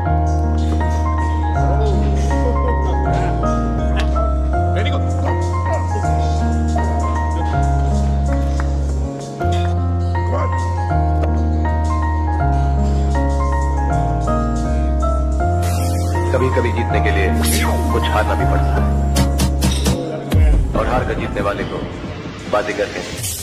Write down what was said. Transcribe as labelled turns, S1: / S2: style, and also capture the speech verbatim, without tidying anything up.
S1: Very good.
S2: कभी कभी जीतने के लिए कुछ हारना भी पड़ता है, और हार कर जीतने वाले को बाजीगर कहते हैं।